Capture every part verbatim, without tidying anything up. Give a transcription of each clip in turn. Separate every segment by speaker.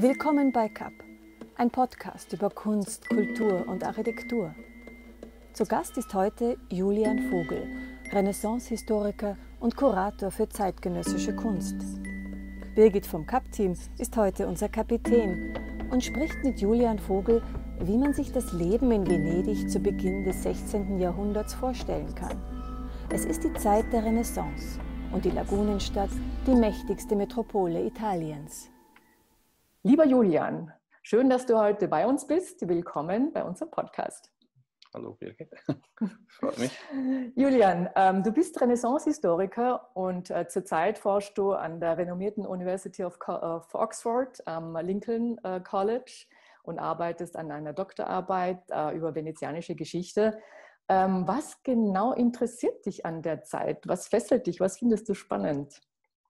Speaker 1: Willkommen bei K A P, ein Podcast über Kunst, Kultur und Architektur. Zu Gast ist heute Julian Vogel, Renaissance-Historiker und Kurator für zeitgenössische Kunst. Birgit vom K A P-Team ist heute unser Kapitän und spricht mit Julian Vogel, wie man sich das Leben in Venedig zu Beginn des sechzehnten Jahrhunderts vorstellen kann. Es ist die Zeit der Renaissance und die Lagunenstadt die mächtigste Metropole Italiens.
Speaker 2: Lieber Julian, schön, dass du heute bei uns bist. Willkommen bei unserem Podcast.
Speaker 3: Hallo Birgit, freut mich.
Speaker 2: Julian, ähm, du bist Renaissance-Historiker und äh, zurzeit forschst du an der renommierten University of, of Oxford am Lincoln äh, College und arbeitest an einer Doktorarbeit äh, über venezianische Geschichte. Ähm, was genau interessiert dich an der Zeit? Was fesselt dich? Was findest du spannend?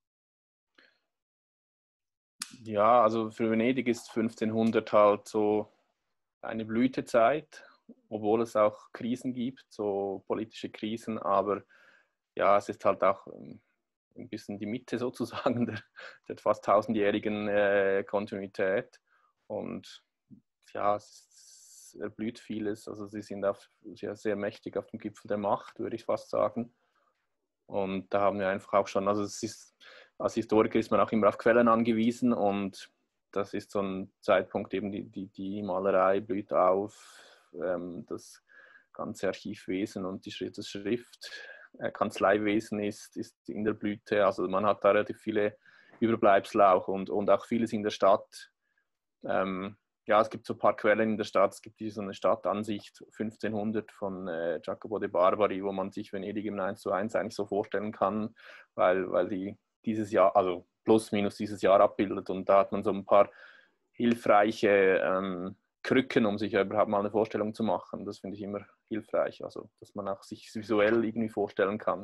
Speaker 3: Ja, also für Venedig ist fünfzehnhundert halt so eine Blütezeit, obwohl es auch Krisen gibt, so politische Krisen, aber ja, es ist halt auch ein bisschen die Mitte sozusagen der, der fast tausendjährigen äh, Kontinuität und ja, es erblüht vieles, also sie sind auf, sehr, sehr mächtig auf dem Gipfel der Macht, würde ich fast sagen. Und da haben wir einfach auch schon, also es ist, als Historiker ist man auch immer auf Quellen angewiesen und das ist so ein Zeitpunkt, eben die, die, die Malerei blüht auf, ähm, das ganze Archivwesen und die Schrift, das Schrift, äh, Kanzleiwesen ist, ist in der Blüte, also man hat da relativ viele Überbleibsel auch und, und auch vieles in der Stadt. Ähm, ja, es gibt so ein paar Quellen in der Stadt. Es gibt hier so eine Stadtansicht fünfzehnhundert von äh, Jacopo de Barbari, wo man sich Venedig im eins zu eins eigentlich so vorstellen kann, weil, weil die dieses Jahr, also plus minus dieses Jahr abbildet. Und da hat man so ein paar hilfreiche ähm, Krücken, um sich überhaupt mal eine Vorstellung zu machen. Das finde ich immer hilfreich, also dass man auch sich visuell irgendwie vorstellen kann.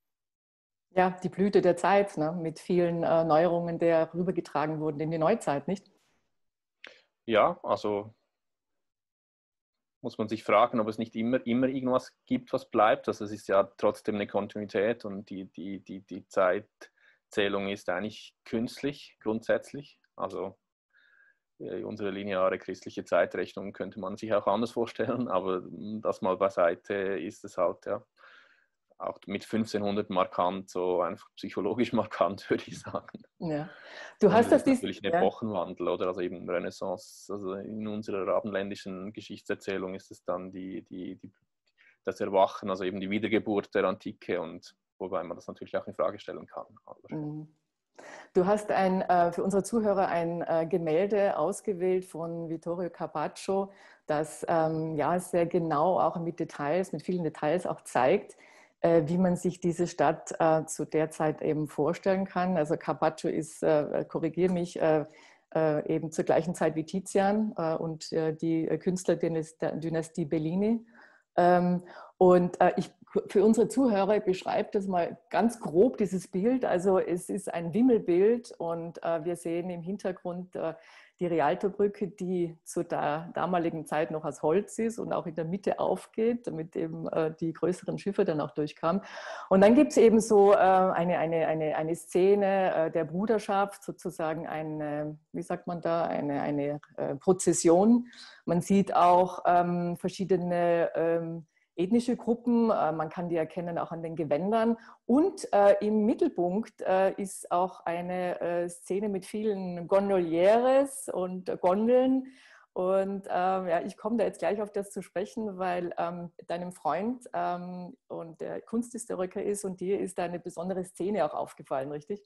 Speaker 2: Ja, die Blüte der Zeit, ne? Mit vielen äh, Neuerungen, die rübergetragen wurden in die Neuzeit, nicht?
Speaker 3: Ja, also muss man sich fragen, ob es nicht immer, immer irgendwas gibt, was bleibt. Also es ist ja trotzdem eine Kontinuität und die, die, die, die Zeitzählung ist eigentlich künstlich, grundsätzlich. Also äh, unsere lineare christliche Zeitrechnung könnte man sich auch anders vorstellen, aber das mal beiseite ist es halt, ja, auch mit fünfzehnhundert markant, so einfach psychologisch markant, würde ich sagen.
Speaker 2: Ja. Du
Speaker 3: Und
Speaker 2: hast
Speaker 3: es
Speaker 2: das
Speaker 3: ist
Speaker 2: dies,
Speaker 3: natürlich ein
Speaker 2: ja.
Speaker 3: Epochenwandel, oder? Also eben Renaissance, also in unserer abendländischen Geschichtserzählung ist es dann die, die, die, das Erwachen, also eben die Wiedergeburt der Antike, und wobei man das natürlich auch in Frage stellen kann.
Speaker 2: Du hast ein, äh, für unsere Zuhörer ein äh, Gemälde ausgewählt von Vittorio Carpaccio, das ähm, ja sehr genau auch mit Details, mit vielen Details auch zeigt, äh, wie man sich diese Stadt äh, zu der Zeit eben vorstellen kann. Also Carpaccio ist, äh, korrigiere mich, äh, äh, eben zur gleichen Zeit wie Tizian äh, und äh, die Künstlerdynastie Bellini. Ähm, und äh, ich, für unsere Zuhörer beschreibe das mal ganz grob, dieses Bild. Also es ist ein Wimmelbild und äh, wir sehen im Hintergrund äh, die Rialtobrücke, die zu der damaligen Zeit noch aus Holz ist und auch in der Mitte aufgeht, damit eben äh, die größeren Schiffe dann auch durchkamen. Und dann gibt es eben so äh, eine, eine, eine, eine Szene äh, der Bruderschaft, sozusagen eine, wie sagt man da, eine, eine äh, Prozession. Man sieht auch ähm, verschiedene ähm, ethnische Gruppen, äh, man kann die erkennen auch an den Gewändern. Und äh, im Mittelpunkt äh, ist auch eine äh, Szene mit vielen Gondolieres und äh, Gondeln. Und ähm, ja, ich komme da jetzt gleich auf das zu sprechen, weil ähm, deinem Freund ähm, und der Kunsthistoriker ist und dir ist da eine besondere Szene auch aufgefallen, richtig?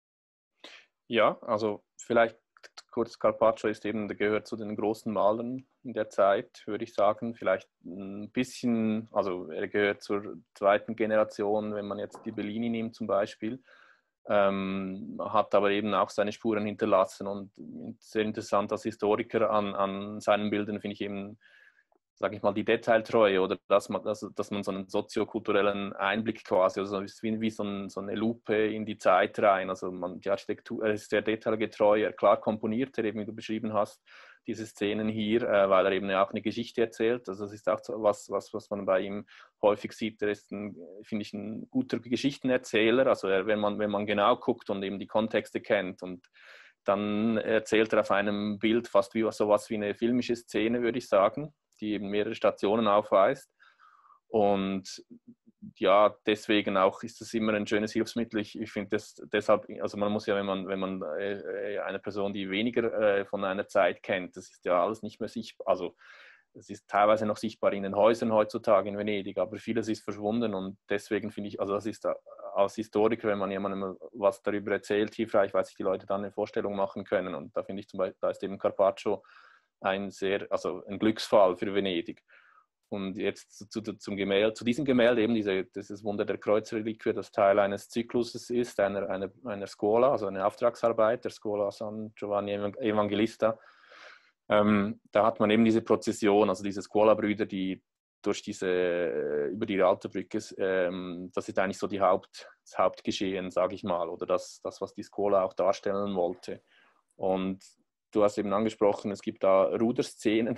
Speaker 3: Ja, also vielleicht kurz, Carpaccio ist eben, der gehört zu den großen Malern in der Zeit, würde ich sagen. Vielleicht ein bisschen, also er gehört zur zweiten Generation, wenn man jetzt die Bellini nimmt zum Beispiel, ähm, hat aber eben auch seine Spuren hinterlassen. Und sehr interessant als Historiker an, an seinen Bildern finde ich eben, sage ich mal, die Detailtreue, oder dass man, dass, dass man so einen soziokulturellen Einblick quasi, also wie, wie so, ein, so eine Lupe in die Zeit rein. Also man, die Architektur ist sehr detailgetreu, klar komponiert er, eben wie du beschrieben hast, diese Szenen hier, äh, weil er eben auch eine Geschichte erzählt. Also das ist auch so was, was, was man bei ihm häufig sieht. Er ist, finde ich, ein guter Geschichtenerzähler. Also er, wenn man, wenn man genau guckt und eben die Kontexte kennt und dann erzählt er auf einem Bild fast wie sowas wie eine filmische Szene, würde ich sagen, die eben mehrere Stationen aufweist. Und ja, deswegen auch ist das immer ein schönes Hilfsmittel. Ich, ich finde das deshalb, also man muss ja, wenn man, wenn man äh, eine Person, die weniger äh, von einer Zeit kennt, das ist ja alles nicht mehr sichtbar, also es ist teilweise noch sichtbar in den Häusern heutzutage in Venedig, aber vieles ist verschwunden und deswegen finde ich, also das ist als Historiker, wenn man jemandem was darüber erzählt, hilfreich, weil sich die Leute dann eine Vorstellung machen können und da finde ich zum Beispiel, da ist eben Carpaccio ein sehr, also ein Glücksfall für Venedig. Und jetzt zu, zu, zum Gemälde, zu diesem Gemälde, eben diese, dieses Wunder der Kreuzreliquie, das Teil eines Zykluses ist, einer, einer, einer Scuola, also eine Auftragsarbeit der Scuola San Giovanni Evangelista. Ähm, da hat man eben diese Prozession, also diese Scuola-Brüder, die durch diese, über die Rialtobrücke, ähm, das ist eigentlich so die Haupt, das Hauptgeschehen, sage ich mal, oder das, das, was die Scuola auch darstellen wollte. Und du hast eben angesprochen, es gibt da Ruderszenen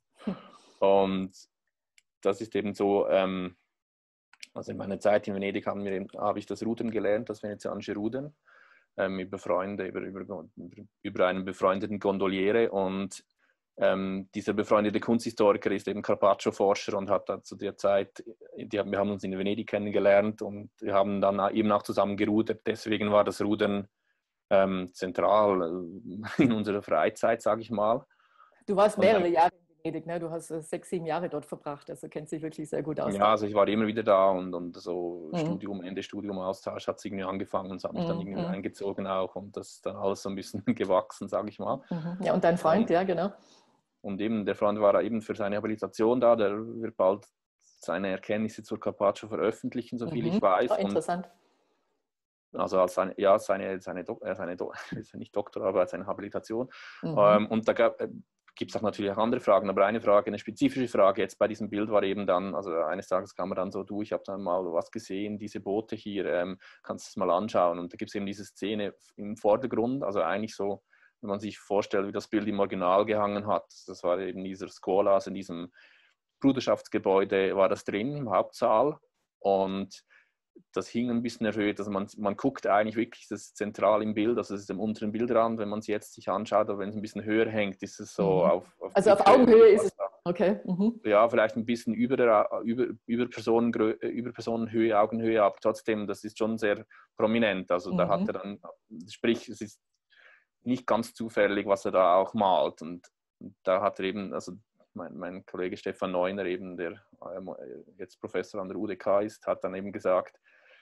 Speaker 3: und das ist eben so, ähm, also in meiner Zeit in Venedig haben wir eben, habe ich das Rudern gelernt, das venezianische Rudern, ähm, über Freunde, über, über, über einen befreundeten Gondoliere und ähm, dieser befreundete Kunsthistoriker ist eben Carpaccio-Forscher und hat da zu der Zeit, die haben, wir haben uns in Venedig kennengelernt und wir haben dann eben auch zusammen gerudert, deswegen war das Rudern ähm, zentral in unserer Freizeit, sage ich mal.
Speaker 2: Du warst mehrere und, Jahre in Venedig, ne? Du hast sechs, sieben Jahre dort verbracht, also kennt sich wirklich sehr gut aus.
Speaker 3: Ja, also ich war immer wieder da und, und so mhm. Studium, Ende Studium, Austausch hat es irgendwie angefangen und es hat mich mhm. dann irgendwie mhm. eingezogen auch und das ist dann alles so ein bisschen gewachsen, sage ich mal.
Speaker 2: Mhm. Ja, und dein Freund, und, ja, genau.
Speaker 3: Und eben, der Freund war eben für seine Habilitation da, der wird bald seine Erkenntnisse zur Carpaccio veröffentlichen, soviel mhm. ich weiß.
Speaker 2: Oh, interessant.
Speaker 3: Und also als seine, ja, seine, seine, seine, seine nicht Doktorarbeit, seine Habilitation. Mhm. Ähm, und da gab gibt es auch natürlich auch andere Fragen, aber eine Frage, eine spezifische Frage jetzt bei diesem Bild war eben dann, also eines Tages kam er dann so, du, ich habe dann mal was gesehen, diese Boote hier, ähm, kannst du es mal anschauen. Und da gibt es eben diese Szene im Vordergrund, also eigentlich so, wenn man sich vorstellt, wie das Bild im Original gehangen hat, das war eben dieser Scuola, also in diesem Bruderschaftsgebäude war das drin, im Hauptsaal und das hing ein bisschen erhöht, also man, man guckt eigentlich wirklich das zentral im Bild, also es ist im unteren Bildrand, wenn man es jetzt sich anschaut, aber wenn es ein bisschen höher hängt, ist es so
Speaker 2: mhm.
Speaker 3: auf, auf
Speaker 2: also auf Augenhöhe ist es, okay.
Speaker 3: Mhm. Ja, vielleicht ein bisschen über, der, über, über, Personen, über Personenhöhe, Augenhöhe, aber trotzdem, das ist schon sehr prominent, also mhm. da hat er dann, sprich, es ist nicht ganz zufällig, was er da auch malt und da hat er eben, also Mein, mein Kollege Stefan Neuner, eben, der jetzt Professor an der U D K ist, hat dann eben gesagt,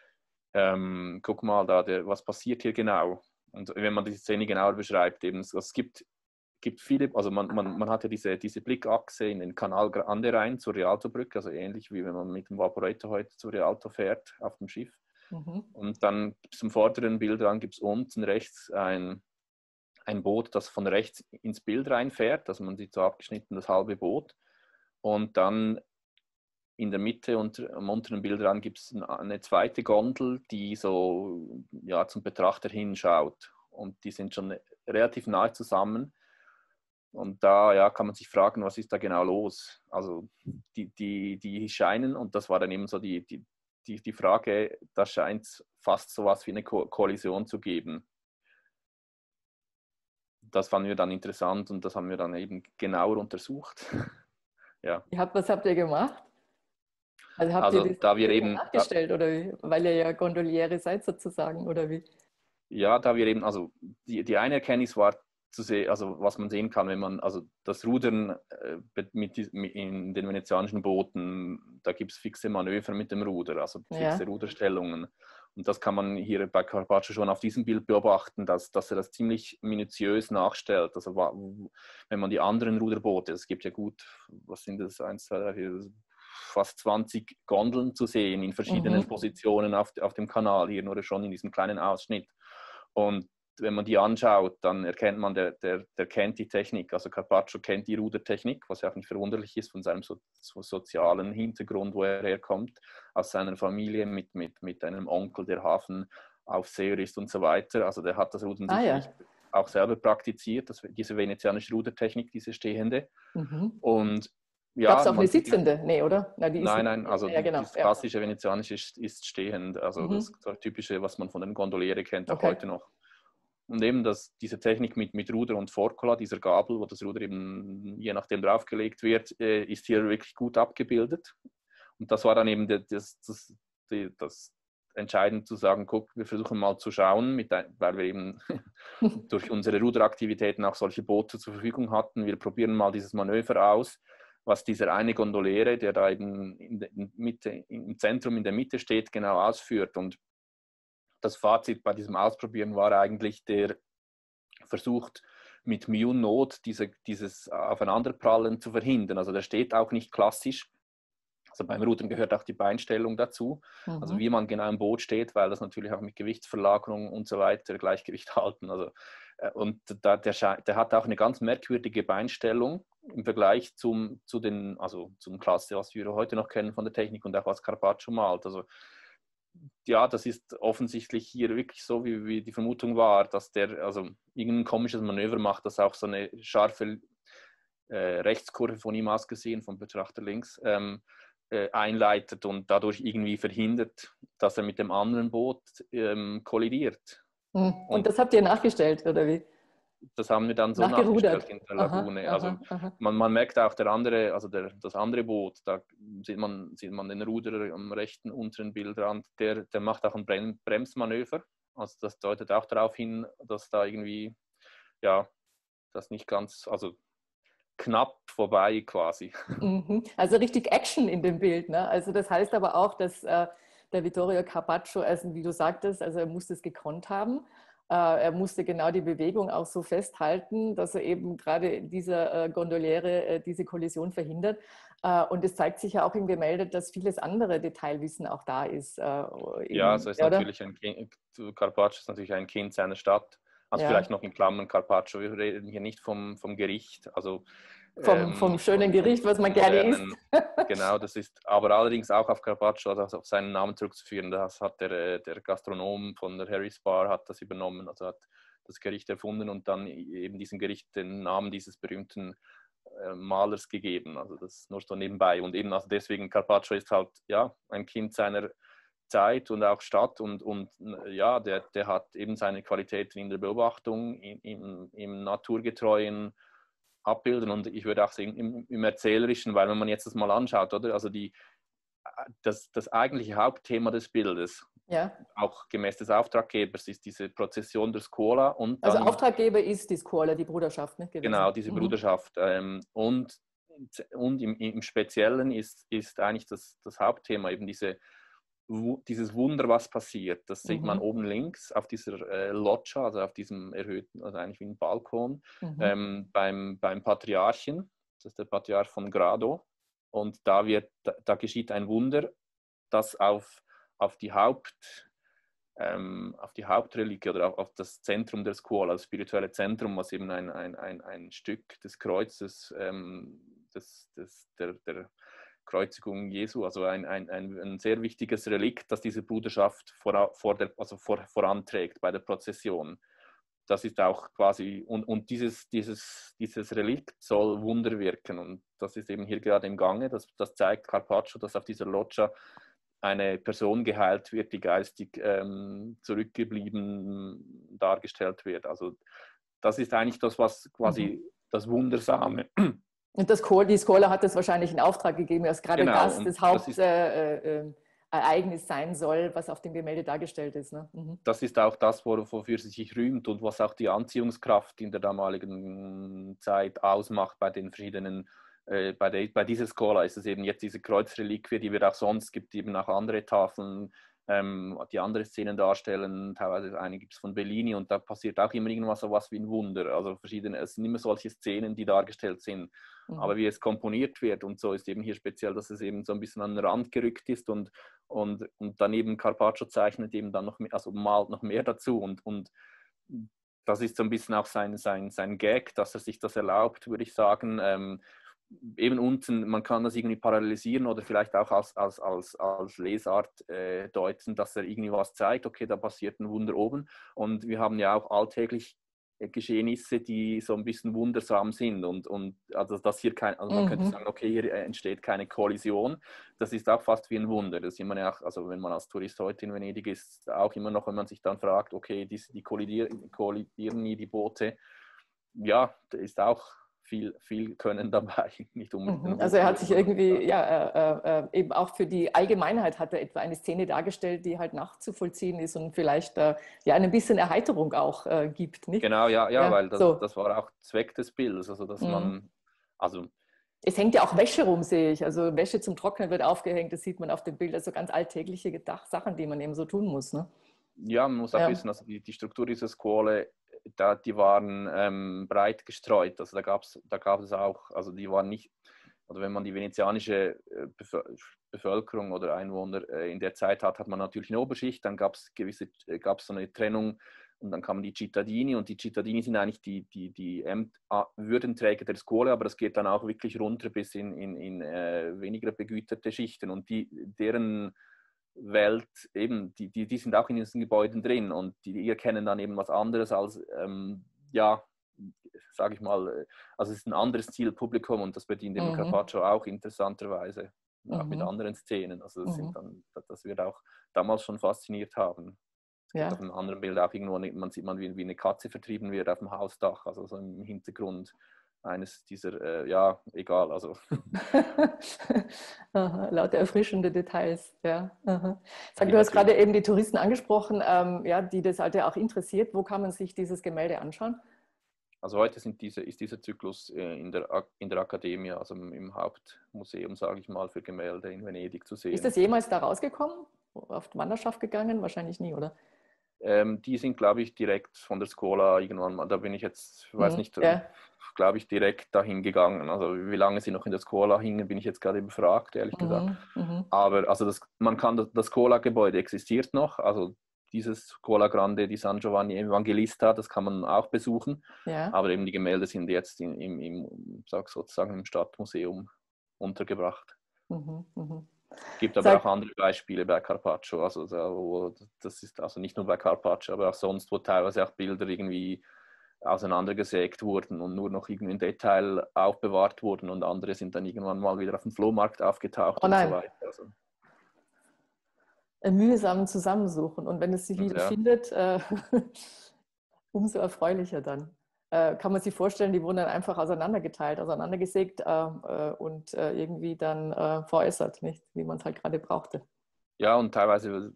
Speaker 3: ähm, guck mal, da, der, was passiert hier genau? Und wenn man die Szene genauer beschreibt, eben, es gibt, gibt viele, also man, man, man hat ja diese, diese Blickachse in den Kanal Grande rein zur Rialtobrücke, also ähnlich wie wenn man mit dem Vaporetto heute zur Rialto fährt auf dem Schiff. Mhm. Und dann zum vorderen Bildrand gibt es unten rechts ein ein Boot, das von rechts ins Bild reinfährt, also man sieht so abgeschnitten das halbe Boot und dann in der Mitte und am unteren Bildrand gibt es eine zweite Gondel, die so ja, zum Betrachter hinschaut und die sind schon relativ nahe zusammen und da ja, kann man sich fragen, was ist da genau los? Also die, die, die scheinen, und das war dann eben so die, die, die, die Frage, da scheint es fast so was wie eine Ko- Kollision zu geben. Das fanden wir dann interessant und das haben wir dann eben genauer untersucht. Ja.
Speaker 2: Was habt ihr gemacht? Also habt
Speaker 3: also,
Speaker 2: ihr das
Speaker 3: da wir eben
Speaker 2: nachgestellt oder wie? Weil ihr ja Gondoliere seid sozusagen oder wie?
Speaker 3: Ja, da wir eben, also die, die eine Erkenntnis war zu sehen, also was man sehen kann, wenn man, also das Rudern äh, mit, mit in den venezianischen Booten, da gibt es fixe Manöver mit dem Ruder, also fixe ja. Ruderstellungen. Und das kann man hier bei Carpaccio schon auf diesem Bild beobachten, dass, dass er das ziemlich minutiös nachstellt. Also wenn man die anderen Ruderboote, es gibt ja gut, was sind das, eins, zwei, drei, vier, fast zwanzig Gondeln zu sehen in verschiedenen mhm. Positionen auf, auf dem Kanal, hier nur schon in diesem kleinen Ausschnitt. Und wenn man die anschaut, dann erkennt man, der, der, der kennt die Technik. Also Carpaccio kennt die Rudertechnik, was ja auch nicht verwunderlich ist von seinem so, so sozialen Hintergrund, wo er herkommt, aus seiner Familie mit, mit, mit einem Onkel, der Hafenaufseher ist und so weiter. Also der hat das Rudern ah, sicherlich ja. auch selber praktiziert, das, diese venezianische Rudertechnik, diese stehende. Mhm. Und ja,
Speaker 2: gab es auch eine sitzende? Nee, oder?
Speaker 3: Na, die nein, nein, also ja, genau. das klassische ja. venezianische ist, ist stehend, also mhm. das typische, was man von den Gondoliere kennt, auch okay. heute noch. Und eben das, diese Technik mit, mit Ruder und Forcola, dieser Gabel, wo das Ruder eben je nachdem draufgelegt wird, äh, ist hier wirklich gut abgebildet. Und das war dann eben das, das, das, das entscheidend zu sagen, guck, wir versuchen mal zu schauen, mit, weil wir eben durch unsere Ruderaktivitäten auch solche Boote zur Verfügung hatten. Wir probieren mal dieses Manöver aus, was dieser eine Gondoliere, der da eben in der Mitte, im Zentrum in der Mitte steht, genau ausführt. Und das Fazit bei diesem Ausprobieren war eigentlich, der versucht mit Mühe und Not diese, dieses Aufeinanderprallen zu verhindern. Also der steht auch nicht klassisch. Also beim Rudern gehört auch die Beinstellung dazu, mhm. also wie man genau im Boot steht, weil das natürlich auch mit Gewichtsverlagerung und so weiter Gleichgewicht halten. Also, und da, der, der hat auch eine ganz merkwürdige Beinstellung im Vergleich zum, zu den, also zum Klasse, was wir heute noch kennen von der Technik und auch was Carpaccio malt. Also ja, das ist offensichtlich hier wirklich so, wie, wie die Vermutung war, dass der also irgendein komisches Manöver macht, das auch so eine scharfe äh, Rechtskurve von ihm aus gesehen, vom Betrachter links, ähm, äh, einleitet und dadurch irgendwie verhindert, dass er mit dem anderen Boot ähm, kollidiert.
Speaker 2: Und, und das habt ihr nachgestellt, oder wie?
Speaker 3: Das haben wir dann so nachgestellt in der Lagune. Aha, also aha. Man, man merkt auch, der andere, also der, das andere Boot, da sieht man, sieht man den Ruderer am rechten unteren Bildrand, der, der macht auch ein Brem Bremsmanöver. Also das deutet auch darauf hin, dass da irgendwie, ja, das nicht ganz, also knapp vorbei quasi.
Speaker 2: Also richtig Action in dem Bild, ne? Also das heißt aber auch, dass äh, der Vittorio Carpaccio, also wie du sagtest, also er musste es gekonnt haben. Er musste genau die Bewegung auch so festhalten, dass er eben gerade dieser Gondoliere diese Kollision verhindert. Und es zeigt sich ja auch im Gemälde, dass vieles andere Detailwissen auch da ist.
Speaker 3: Ja, also ist natürlich ein kind, Carpaccio ist natürlich ein Kind seiner Stadt. Also ja. Vielleicht noch in Klammern Carpaccio, wir reden hier nicht vom, vom Gericht, also
Speaker 2: Vom, ähm, vom schönen Gericht, was man gerne isst.
Speaker 3: Genau, das ist aber allerdings auch auf Carpaccio, also auf seinen Namen zurückzuführen. Das hat der, der Gastronom von der Harry's Bar hat das übernommen, also hat das Gericht erfunden und dann eben diesem Gericht den Namen dieses berühmten äh, Malers gegeben. Also das nur so nebenbei. Und eben also deswegen, Carpaccio ist halt ja ein Kind seiner Zeit und auch Stadt und, und ja, der, der hat eben seine Qualitäten in der Beobachtung, im, im, im naturgetreuen Abbilden und ich würde auch sagen im, im Erzählerischen, weil wenn man jetzt das mal anschaut, oder? Also die, das, das eigentliche Hauptthema des Bildes, ja. Auch gemäß des Auftraggebers, ist diese Prozession der Scuola. Und dann,
Speaker 2: also Auftraggeber ist die Scuola, die Bruderschaft, nicht gewesen?
Speaker 3: Genau, diese mhm. Bruderschaft. Ähm, und und im, im Speziellen ist, ist eigentlich das, das Hauptthema eben diese dieses Wunder, was passiert, das sieht mhm. man oben links auf dieser äh, Loggia, also auf diesem erhöhten, also eigentlich wie ein Balkon, mhm. ähm, beim, beim Patriarchen, das ist der Patriarch von Grado. Und da, wird, da, da geschieht ein Wunder, das auf, auf, die, Haupt, ähm, auf die Hauptreliquie oder auf, auf das Zentrum der Scuola, das spirituelle Zentrum, was eben ein, ein, ein, ein Stück des Kreuzes, ähm, des, des, der, der Kreuzigung Jesu, also ein, ein, ein, ein sehr wichtiges Relikt, das diese Bruderschaft vor, vor der, also vor, voranträgt bei der Prozession. Das ist auch quasi, und, und dieses, dieses, dieses Relikt soll Wunder wirken und das ist eben hier gerade im Gange. Das, das zeigt Carpaccio, dass auf dieser Loggia eine Person geheilt wird, die geistig ähm, zurückgeblieben dargestellt wird. Also das ist eigentlich das, was quasi mhm. das Wundersame.
Speaker 2: Und das die Scuola hat das wahrscheinlich in Auftrag gegeben, dass gerade genau, das das Hauptereignis äh, äh, sein soll, was auf dem Gemälde dargestellt ist. Ne? Mhm.
Speaker 3: Das ist auch das, wofür sie sich rühmt und was auch die Anziehungskraft in der damaligen Zeit ausmacht bei den verschiedenen, äh, bei, der, bei dieser Scuola ist es eben jetzt diese Kreuzreliquie, die wir auch sonst, gibt eben auch andere Tafeln, ähm, die andere Szenen darstellen, teilweise eine gibt es von Bellini und da passiert auch immer irgendwas so was wie ein Wunder, also verschiedene, es sind immer solche Szenen, die dargestellt sind, mhm. aber wie es komponiert wird und so ist eben hier speziell, dass es eben so ein bisschen an den Rand gerückt ist und, und, und daneben Carpaccio zeichnet eben dann noch mehr, also malt noch mehr dazu und, und das ist so ein bisschen auch sein, sein, sein Gag, dass er sich das erlaubt, würde ich sagen, ähm, eben unten, man kann das irgendwie parallelisieren oder vielleicht auch als, als, als, als Lesart äh, deuten, dass er irgendwie was zeigt, okay, da passiert ein Wunder oben und wir haben ja auch alltäglich Geschehnisse, die so ein bisschen wundersam sind und, und also dass hier kein, also man
Speaker 2: Mhm.
Speaker 3: könnte sagen, okay, hier entsteht keine Kollision. Das ist auch fast wie ein Wunder. Das sieht man ja auch, also wenn man als Tourist heute in Venedig ist, auch immer noch, wenn man sich dann fragt, okay, die, die kollidieren, kollidieren nie die Boote. Ja, da ist auch viel, viel Können dabei, nicht unbedingt.
Speaker 2: Also er hat sich irgendwie, ja, äh, äh, eben auch für die Allgemeinheit hat er etwa eine Szene dargestellt, die halt nachzuvollziehen ist und vielleicht äh, ja ein bisschen Erheiterung auch äh, gibt, nicht?
Speaker 3: Genau, ja, ja,
Speaker 2: Ja,
Speaker 3: weil das,
Speaker 2: so.
Speaker 3: das war auch Zweck des Bildes, also dass
Speaker 2: Mhm.
Speaker 3: man, also
Speaker 2: Es hängt ja auch Wäsche rum, sehe ich. Also Wäsche zum Trocknen wird aufgehängt, das sieht man auf dem Bild. Also ganz alltägliche Gedach- Sachen, die man eben so tun muss, ne?
Speaker 3: ja, man muss auch
Speaker 2: Ja.
Speaker 3: wissen, also die, die Struktur dieser Scuole, da, die waren ähm, breit gestreut. Also da gab es da gab es auch, also die waren nicht, oder wenn man die venezianische äh, Bevölkerung oder Einwohner äh, in der Zeit hat, hat man natürlich eine Oberschicht, dann gab es gewisse, äh, gab es so eine Trennung und dann kamen die Cittadini und die Cittadini sind eigentlich die, die, die Ämt, Würdenträger der Scuole, aber das geht dann auch wirklich runter bis in, in, in äh, weniger begüterte Schichten und die, deren Welt, eben, die, die, die sind auch in diesen Gebäuden drin und die, die erkennen dann eben was anderes als, ähm, ja, sage ich mal, also es ist ein anderes Zielpublikum und das bedient eben
Speaker 2: Mhm.
Speaker 3: Carpaccio auch interessanterweise, auch
Speaker 2: Mhm.
Speaker 3: mit anderen Szenen. Also das,
Speaker 2: Mhm.
Speaker 3: sind dann, das wird auch damals schon fasziniert haben. Es gibt
Speaker 2: Ja.
Speaker 3: auf einem anderen Bild auch irgendwo, man sieht man, wie, wie eine Katze vertrieben wird auf dem Hausdach, also so im Hintergrund eines dieser, äh, ja, egal, also.
Speaker 2: Aha, lauter erfrischende Details, ja. Aha. Sag,
Speaker 3: Ja,
Speaker 2: du hast
Speaker 3: natürlich.
Speaker 2: gerade eben die Touristen angesprochen, ähm, ja, die das halt ja auch interessiert. Wo kann man sich dieses Gemälde anschauen?
Speaker 3: Also heute sind diese, ist dieser Zyklus äh, in der, in der Accademia, also im, im Hauptmuseum, sage ich mal, für Gemälde in Venedig zu sehen.
Speaker 2: Ist das jemals da rausgekommen? Auf die Wanderschaft gegangen? Wahrscheinlich nie, oder?
Speaker 3: Ähm, die sind, glaube ich, direkt von der Scuola irgendwann mal, da bin ich jetzt, weiß
Speaker 2: Mhm.
Speaker 3: nicht,
Speaker 2: Ja.
Speaker 3: glaube ich, direkt dahin gegangen. Also wie lange sie noch in der Scuola hingen, bin ich jetzt gerade befragt, ehrlich gesagt.
Speaker 2: Mhm. Mhm.
Speaker 3: Aber also das, man kann, das, das Scuola-Gebäude existiert noch, also dieses Scuola Grande di San Giovanni Evangelista, das kann man auch besuchen.
Speaker 2: Ja.
Speaker 3: Aber eben die Gemälde sind jetzt in, im, im, sag sozusagen im Stadtmuseum untergebracht.
Speaker 2: Mhm. Mhm.
Speaker 3: Es gibt aber
Speaker 2: Sag,
Speaker 3: auch andere Beispiele bei Carpaccio, also da, wo, das ist also nicht nur bei Carpaccio, aber auch sonst, wo teilweise auch Bilder irgendwie auseinandergesägt wurden und nur noch irgendwie im Detail aufbewahrt wurden und andere sind dann irgendwann mal wieder auf dem Flohmarkt aufgetaucht
Speaker 2: oh
Speaker 3: und so
Speaker 2: nein,
Speaker 3: weiter. Also,
Speaker 2: ein mühsamen Zusammensuchen. Und wenn es sich
Speaker 3: und
Speaker 2: wieder
Speaker 3: ja.
Speaker 2: findet, äh, umso erfreulicher dann. Äh, kann man sich vorstellen, die wurden dann einfach auseinandergeteilt, auseinandergesägt äh, äh, und äh, irgendwie dann äh, veräußert, nicht? Wie man es halt gerade brauchte.
Speaker 3: Ja, und teilweise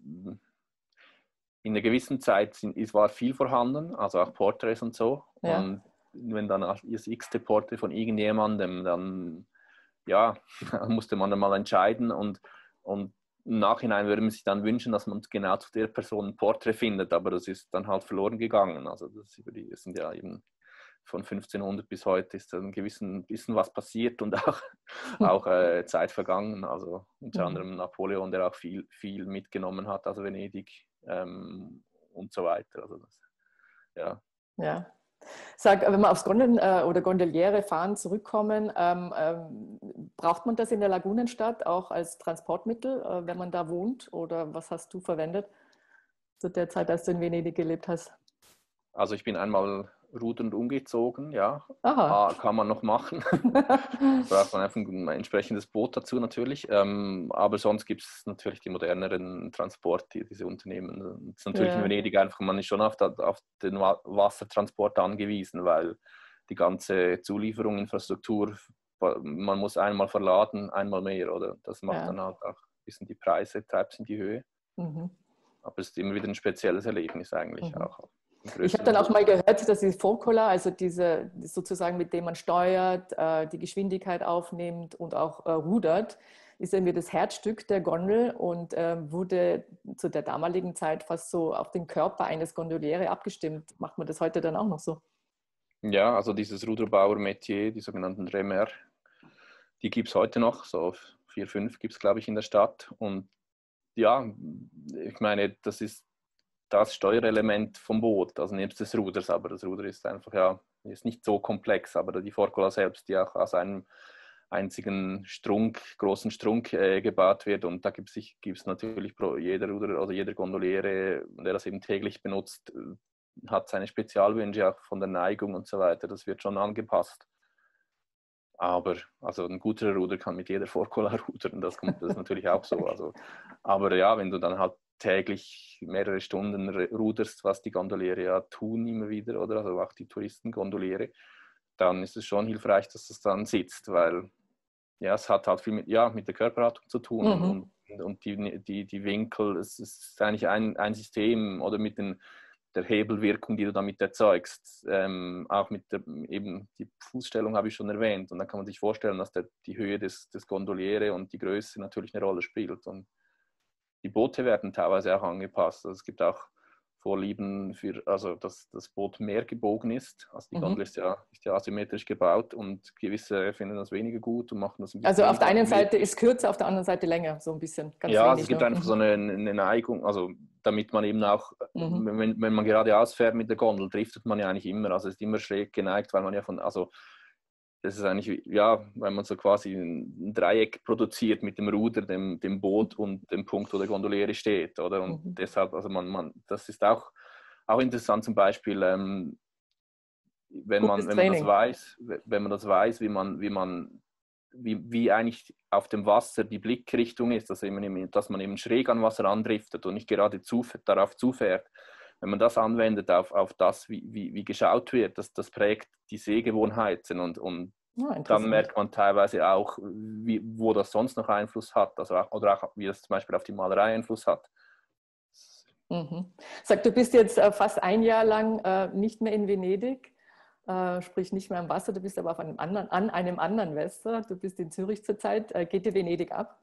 Speaker 3: in einer gewissen Zeit sind, ist, war viel vorhanden, also auch Porträts und so.
Speaker 2: Ja.
Speaker 3: Und wenn dann das x-te Porträt von irgendjemandem, dann ja, musste man dann mal entscheiden und, und im Nachhinein würde man sich dann wünschen, dass man genau zu der Person ein Porträt findet, aber das ist dann halt verloren gegangen. Also das, über die, das sind ja eben von fünfzehnhundert bis heute ist ein gewissen bisschen was passiert und auch, auch äh, Zeit vergangen. Also unter anderem Napoleon, der auch viel, viel mitgenommen hat aus Venedig ähm, und so weiter. Also das, ja.
Speaker 2: Ja. Sag, wenn wir aufs Gondeln äh, oder Gondeliere fahren zurückkommen, ähm, ähm, braucht man das in der Lagunenstadt auch als Transportmittel, äh, wenn man da wohnt? Oder was hast du verwendet zu der Zeit, als du in Venedig gelebt hast?
Speaker 3: Also ich bin einmal rudernd umgezogen, ja.
Speaker 2: Aha.
Speaker 3: Ah, kann man noch machen. Braucht man einfach ein entsprechendes Boot dazu natürlich. Ähm, aber sonst gibt es natürlich die moderneren Transporte, diese Unternehmen. Es ist natürlich in
Speaker 2: Ja.
Speaker 3: Venedig einfach, man ist schon auf, da, auf den Wassertransport angewiesen, weil die ganze Zulieferung, Infrastruktur, man muss einmal verladen, einmal mehr, oder? Das macht
Speaker 2: Ja.
Speaker 3: dann halt auch ein bisschen die Preise, treibt es in die Höhe.
Speaker 2: Mhm.
Speaker 3: Aber es ist immer wieder ein spezielles Erlebnis eigentlich
Speaker 2: Mhm.
Speaker 3: auch.
Speaker 2: Ich habe dann auch mal gehört, dass die Four-Color, also diese sozusagen mit dem man steuert, äh, die Geschwindigkeit aufnimmt und auch äh, rudert, ist irgendwie das Herzstück der Gondel und äh, wurde zu der damaligen Zeit fast so auf den Körper eines Gondoliere abgestimmt. Macht man das heute dann auch noch so?
Speaker 3: Ja, also dieses Ruderbauer-Metier, die sogenannten Remer, die gibt es heute noch, so vier, fünf gibt es, glaube ich, in der Stadt. Und ja, ich meine, das ist das Steuerelement vom Boot, also nebst des Ruders, aber das Ruder ist einfach, ja, ist nicht so komplex, aber die Forcola selbst, die auch aus einem einzigen Strunk, großen Strunk äh, gebaut wird und da gibt es natürlich pro jeder Ruder oder jeder Gondoliere, der das eben täglich benutzt, hat seine Spezialwünsche auch von der Neigung und so weiter. Das wird schon angepasst. Aber also ein guter Ruder kann mit jeder Forcola rudern, das kommt das ist natürlich auch so. Also, aber ja, wenn du dann halt täglich mehrere Stunden ruderst, was die Gondoliere ja tun immer wieder, oder also auch die Touristengondoliere, dann ist es schon hilfreich, dass es dann sitzt, weil ja, es hat halt viel mit, ja, mit der Körperhaltung zu tun mhm. und, und die, die, die Winkel, es ist eigentlich ein, ein System oder mit den der Hebelwirkung, die du damit erzeugst. Ähm, auch mit der, eben die Fußstellung habe ich schon erwähnt. Und dann kann man sich vorstellen, dass der, die Höhe des, des Gondoliere und die Größe natürlich eine Rolle spielt. Und die Boote werden teilweise auch angepasst. Also es gibt auch Vorlieben für, also dass das Boot mehr gebogen ist. Also die Gondel mhm. ist, ja, ist ja asymmetrisch gebaut und gewisse finden das weniger gut und machen das ein bisschen.
Speaker 2: Also auf der einen Seite ist kürzer, auf der anderen Seite länger, so ein bisschen.
Speaker 3: Ganz ja, wenig, also es gibt ne? einfach mhm. so eine, eine Neigung, also damit man eben auch, mhm. wenn, wenn man geradeaus fährt mit der Gondel, driftet man ja eigentlich immer, also es ist immer schräg geneigt, weil man ja von, also das ist eigentlich, ja, weil man so quasi ein Dreieck produziert mit dem Ruder, dem, dem Boot und dem Punkt, wo der Gondoliere steht, oder? Und mhm. deshalb, also man, man, das ist auch, auch interessant zum Beispiel, ähm, wenn, man, wenn man das weiß, wenn man das weiß, wie man, wie man, wie, wie eigentlich auf dem Wasser die Blickrichtung ist, dass, eben, dass man eben schräg an Wasser andriftet und nicht gerade zu, darauf zufährt. Wenn man das anwendet auf, auf das, wie, wie, wie geschaut wird, das, das prägt die Sehgewohnheiten und, und ja, dann merkt man teilweise auch, wie, wo das sonst noch Einfluss hat, also auch, oder auch wie das zum Beispiel auf die Malerei Einfluss hat.
Speaker 2: Mhm. Sag, du bist jetzt äh, fast ein Jahr lang äh, nicht mehr in Venedig, äh, sprich nicht mehr am Wasser, du bist aber auf einem anderen, an einem anderen Wasser, du bist in Zürich zurzeit. Äh, geht dir Venedig ab?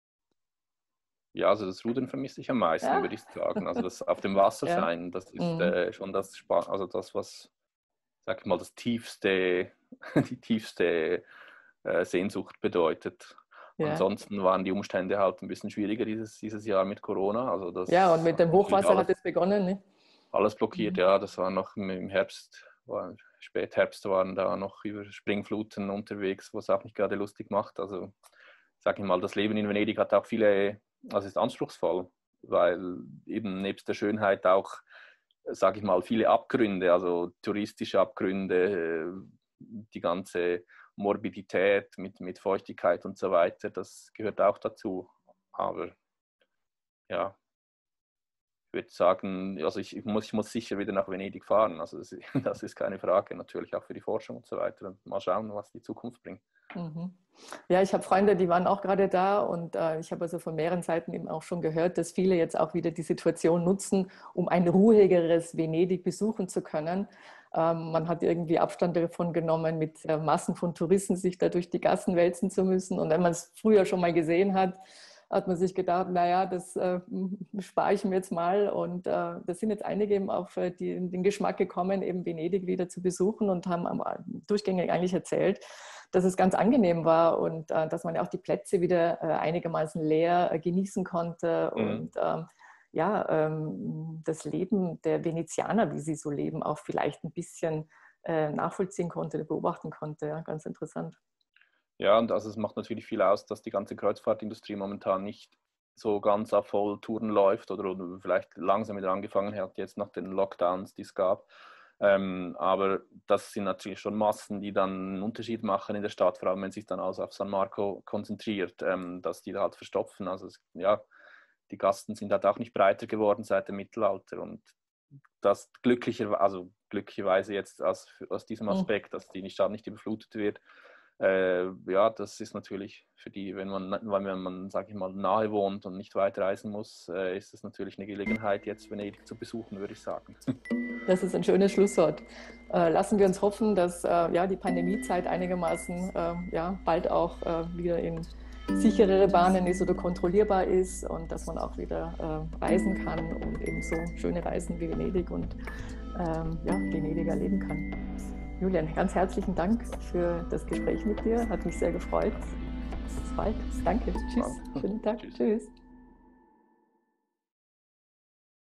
Speaker 3: Ja, also das Rudern vermisse ich am meisten, ja. würde ich sagen. Also das auf dem Wasser ja. sein, das ist mhm. äh, schon das, also das, was, sag ich mal, das tiefste, die tiefste äh, Sehnsucht bedeutet. Ja. Ansonsten waren die Umstände halt ein bisschen schwieriger dieses, dieses Jahr mit Corona. Also das
Speaker 2: ja, und mit dem Hochwasser alles, hat es begonnen, ne?
Speaker 3: Alles blockiert, mhm. ja. Das war noch im Herbst, war, Spätherbst waren da noch über Springfluten unterwegs, was auch nicht gerade lustig macht. Also sag ich mal, das Leben in Venedig hat auch viele, also ist anspruchsvoll, weil eben nebst der Schönheit auch, sage ich mal, viele Abgründe, also touristische Abgründe, die ganze Morbidität mit, mit Feuchtigkeit und so weiter, das gehört auch dazu. Aber ja, ich würde sagen, also ich, ich, muss, ich muss sicher wieder nach Venedig fahren, also das, das ist keine Frage, natürlich auch für die Forschung und so weiter. Und mal schauen, was die Zukunft bringt.
Speaker 2: Mhm. Ja, ich habe Freunde, die waren auch gerade da und äh, ich habe also von mehreren Seiten eben auch schon gehört, dass viele jetzt auch wieder die Situation nutzen, um ein ruhigeres Venedig besuchen zu können. Ähm, man hat irgendwie Abstand davon genommen, mit äh, Massen von Touristen sich da durch die Gassen wälzen zu müssen. Und wenn man es früher schon mal gesehen hat, hat man sich gedacht, naja, das äh, spare ich mir jetzt mal. Und äh, da sind jetzt einige eben auf äh, die, den Geschmack gekommen, eben Venedig wieder zu besuchen und haben am, durchgängig eigentlich erzählt, dass es ganz angenehm war und äh, dass man ja auch die Plätze wieder äh, einigermaßen leer äh, genießen konnte mhm. und ähm, ja, ähm, das Leben der Venezianer, wie sie so leben, auch vielleicht ein bisschen äh, nachvollziehen konnte, beobachten konnte. Ja, ganz interessant.
Speaker 3: Ja, und also es macht natürlich viel aus, dass die ganze Kreuzfahrtindustrie momentan nicht so ganz auf Volltouren läuft oder, oder vielleicht langsam wieder angefangen hat, jetzt nach den Lockdowns, die es gab. Ähm, aber das sind natürlich schon Massen, die dann einen Unterschied machen in der Stadt, vor allem wenn sich dann alles auf San Marco konzentriert, ähm, dass die da halt verstopfen. Also es, ja, die Gassen sind halt auch nicht breiter geworden seit dem Mittelalter und das glücklicherweise, also glücklicherweise jetzt aus, aus diesem Aspekt, dass die Stadt nicht überflutet wird, äh, ja, das ist natürlich für die, wenn man, wenn man, sag ich mal, nahe wohnt und nicht weit reisen muss, äh, ist es natürlich eine Gelegenheit, jetzt Venedig zu besuchen, würde ich sagen.
Speaker 2: Das ist ein schönes Schlusswort. Äh, lassen wir uns hoffen, dass äh, ja, die Pandemiezeit einigermaßen äh, ja, bald auch äh, wieder in sicherere Bahnen ist oder kontrollierbar ist und dass man auch wieder äh, reisen kann und eben so schöne Reisen wie Venedig und ähm, ja, Venedig erleben kann. Julian, ganz herzlichen Dank für das Gespräch mit dir. Hat mich sehr gefreut. Bis bald. Danke. Tschüss. Schönen Tag. Tschüss. Tschüss.